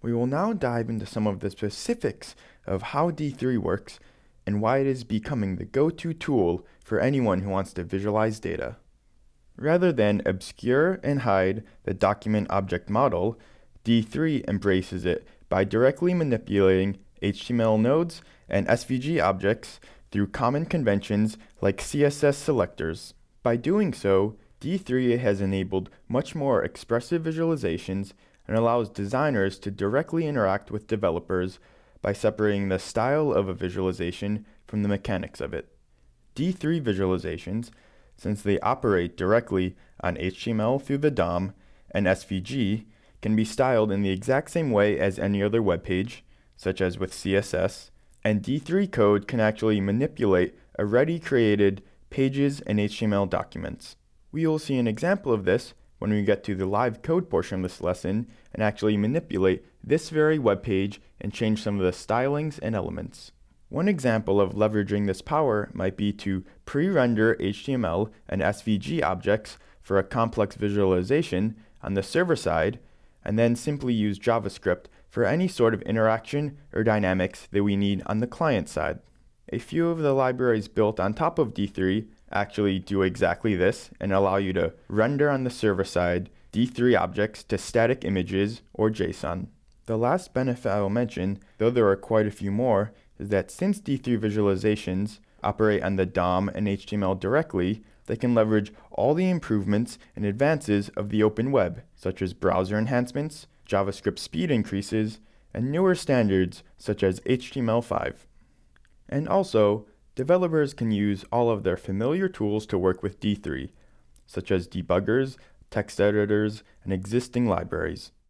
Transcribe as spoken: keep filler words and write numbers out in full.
We will now dive into some of the specifics of how D three works and why it is becoming the go-to tool for anyone who wants to visualize data. Rather than obscure and hide the document object model, D three embraces it by directly manipulating H T M L nodes and S V G objects through common conventions like C S S selectors. By doing so, D three has enabled much more expressive visualizations and allows designers to directly interact with developers by separating the style of a visualization from the mechanics of it. D three visualizations, since they operate directly on H T M L through the D O M and S V G, can be styled in the exact same way as any other web page, such as with C S S, and D three code can actually manipulate already created pages and H T M L documents. We will see an example of this when we get to the live code portion of this lesson and actually manipulate this very web page and change some of the stylings and elements. One example of leveraging this power might be to pre-render H T M L and S V G objects for a complex visualization on the server side, and then simply use JavaScript for any sort of interaction or dynamics that we need on the client side. A few of the libraries built on top of D three actually do exactly this and allow you to render on the server side D three objects to static images or JSON. The last benefit I will mention, though there are quite a few more, is that since D three visualizations operate on the D O M and H T M L directly, they can leverage all the improvements and advances of the open web, such as browser enhancements, JavaScript speed increases, and newer standards such as H T M L five. And also, developers can use all of their familiar tools to work with D three, such as debuggers, text editors, and existing libraries.